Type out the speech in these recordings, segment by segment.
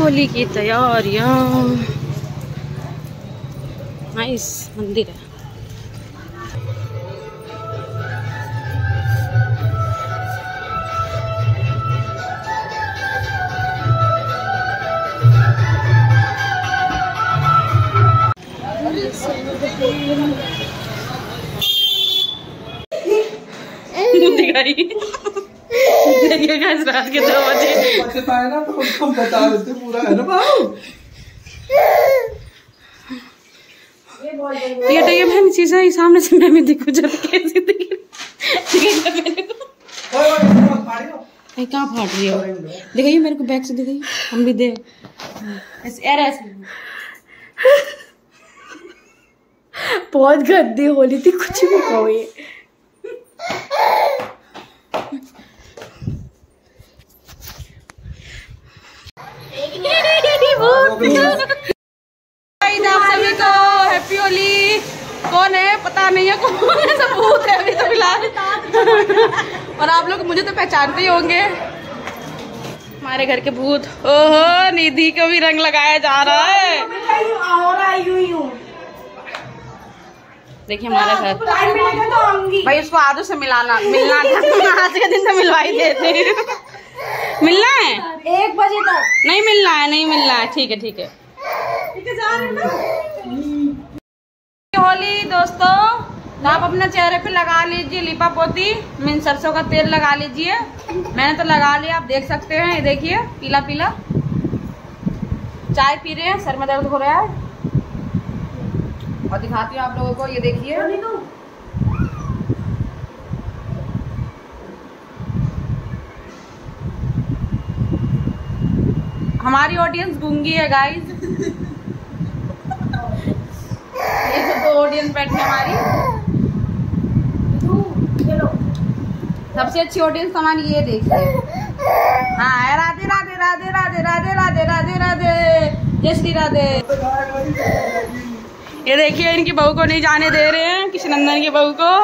होली की तैयारियां। नाइस मंदिर है। देखिए गाइस रात के 2 बजे पाए ना तो उसको बता देते पूरा है ना बाबू। ये तो ये मैम चीज है सामने से मैं भी देखो जब कैसी दिख मेरे को। कहाँ फाट रही हो? दिखाइए मेरे को बैक से दिखाइए हम भी दे ऐसे। बहुत गंदी होली थी कुछ भी कहो ये। आप सभी को हैप्पी होली। कौन है पता नहीं है, कौन है, सब भूत है अभी तो फिलहाल। और आप लोग मुझे तो पहचानते ही होंगे, हमारे घर के भूत। ओहो निधि को भी रंग लगाया जा रहा है। देखिए हमारे घर भाई उसको आदू से मिलना था। आज के दिन तो मिलवा ही देते। मिलना है 1 बजे तक। नहीं मिलना है ठीक है। होली दोस्तों, आप अपने चेहरे पे लगा लीजिए लिपा पोती, मीन सरसों का तेल लगा लीजिए। मैंने तो लगा लिया, आप देख सकते हैं। ये देखिए पीला पीला। चाय पी रहे हैं, सर में दर्द हो रहा है। और दिखाती हूँ आप लोगों को, ये देखिए हमारी ऑडियंस गूंगी है गाइस। ये जो 2 ऑडियंस बैठी हमारी, सबसे अच्छी ऑडियंस हमारी ये देखिए। हाँ राधे राधे राधे राधे राधे राधे राधे राधे जय श्री राधे। ये देखिए इनकी बहू को नहीं जाने दे रहे हैं, किशनंदन की बहू को।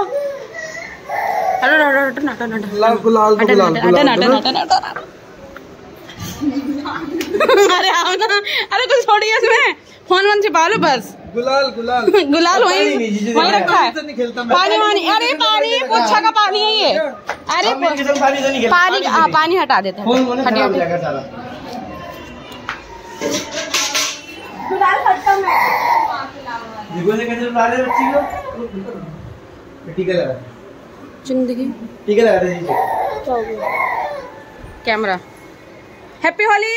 अरे आओ ना, अरे कुछ छोड़िए इसमें, फोन छिपा लो बस। गुलाल वही रखा है। पानी अरे पानी पोछा का पानी है ये। अरे पानी हटा देते हैं। कैमरा हैप्पी होली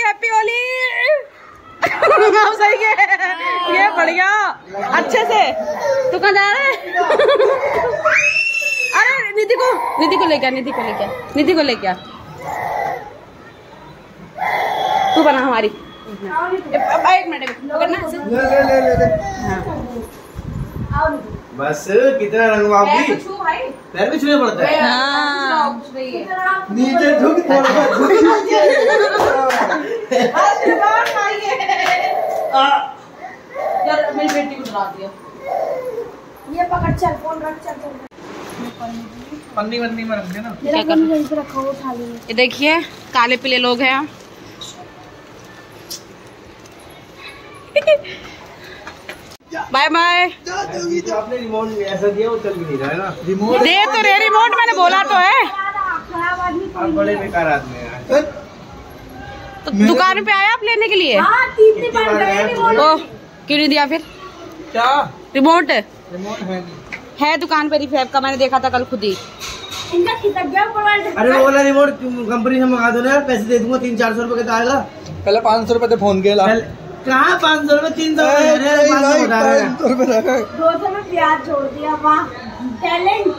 आप सही है। ये बढ़िया अच्छे से। तू कहाँ जा रहा है? अरे निधि को लेके आ। तू बना हमारी। 1 मिनट बस कितना रंग मांगी पैर भी छूने पड़ता है। नीचे झुक यार मेरी बेटी को डरा दिया। ये पकड़, चल फोन रख, चल पन्नी में रख देना। क्या कर यहीं पे रखा हो थाली में। ये देखिए काले पीले लोग हैं। Bye bye. आपने रिमोट ऐसा दिया वो चल भी नहीं रहा है ना। रिमोट दे तो रे रिमोट, मैंने बोला तो है। आप बड़े बेकार आदमी हैं। तो दुकान पे आया आप लेने के लिए? हाँ 3 बार गए रिमोट। ओ क्यों नहीं दिया फिर? क्या रिमोट है? है दुकान पे रिफैब का, मैंने देखा था कल खुद ही। इनका खिसक गया ऊपर। अरे वो वाला रिमोट कंपनी से मंगा दो ना, पैसे दे दूंगा। 300-400 रुपए का आएगा। पहले 500 रुपए फोन के ला। कहाँ 500 रुपए 300 रुपए 200 में प्याज जोड़ दिया। वाह टैलेंट।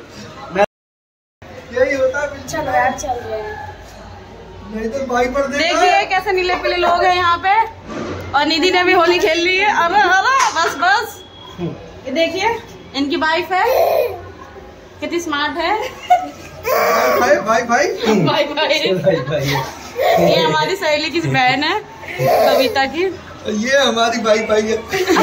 यही होता है। चलो यार चल रहे हैं। नहीं तो भाई पर देखिए कैसे नीले पीले लोग हैं यहाँ पे। और निधि ने भी होली खेल ली है। अरे बस ये देखिए इनकी वाइफ है, कितनी स्मार्ट है। भाई ये हमारी सहेली की बहन है कविता की। ये हमारी भाई है।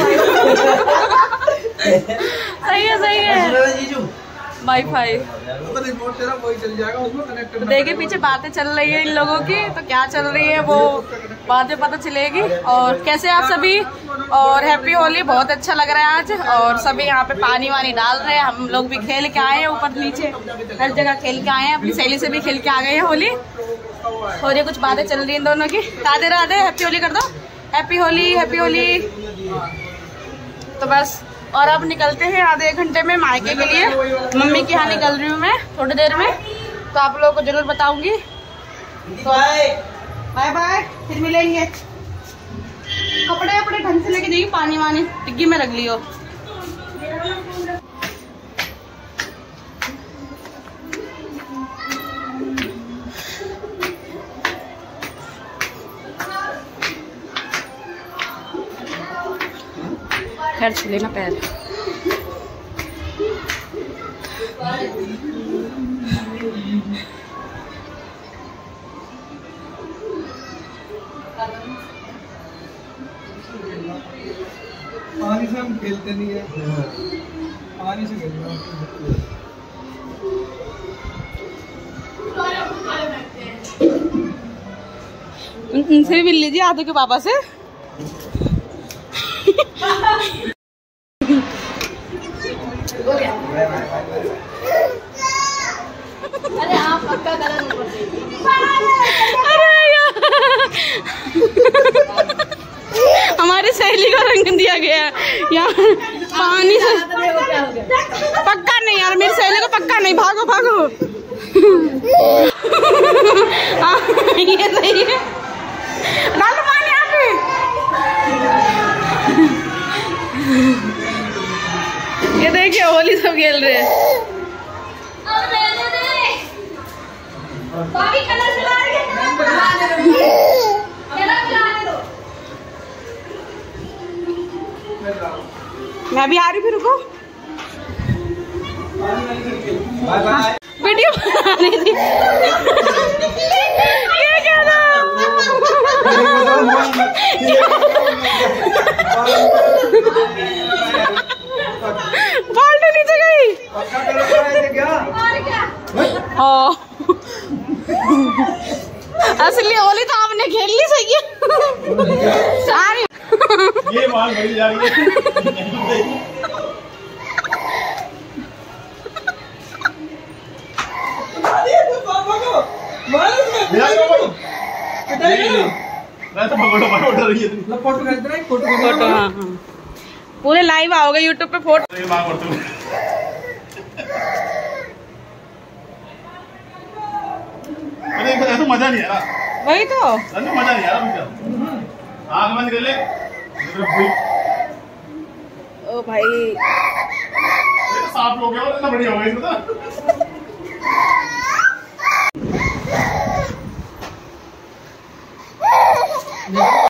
सही है जीजू वाईफाई। रिमोट तेरा वही चल जाएगा, उसमें कनेक्ट। देखिए पीछे बातें चल रही है इन लोगों की, तो क्या चल रही है वो बाद में पता चलेगी। और कैसे आप सभी, और हैप्पी होली। बहुत अच्छा लग रहा है आज, और सभी यहाँ पे पानी वानी डाल रहे हैं। हम लोग भी खेल के आए हैं, ऊपर नीचे हर जगह खेल के आए हैं। अपनी सहेली से भी खेल के आ गए हैं होली। और ये कुछ बातें चल रही हैं दोनों की। राधे राधे, हैप्पी होली कर दो, हैप्पी होली, हैप्पी होली। तो बस, और अब निकलते हैं आधे एक घंटे में मायके के लिए। मम्मी के यहाँ निकल रही हूँ मैं थोड़ी देर में, तो आप लोगों को जरूर बताऊंगी। तो बाय बाय, फिर मिलेंगे। कपड़े वपड़े ढंग से लेके जाइए, पानी वानी डिग्गी में रख लियो। खैर छू लेना पैर। पानी से हम खेलते नहीं है, पानी से खेलते हैं। उनसे भी मिल लीजिए आदू के पापा से। अरे आप पक्का गलत नहीं करते। हमारी सहेली का रंग दिया गया है यहाँ पानी से। पक्का नहीं यार, मेरी सहेली को पक्का नहीं। भागो भागो। ये सही है, डालो पानी यहाँ पे। ये देखिए होली सब खेल रहे हैं। मैं भी आ रही, फिर रुको। वीडियो बना रही थी। ये क्या था? बाल्टी नीचे गई। असली होली तो आपने खेल ली। सही है। ये माल भरी जा रही है। फोटो, हाँ हाँ, पूरे लाइव आओगे यूट्यूब पे फोटो। अरे ऐसा मजा नहीं आ रहा। वही तो मजा नहीं आ रहा। आँख बंद कर ले। ओ भाई साफ हो गया और इतना बढ़िया हो गया।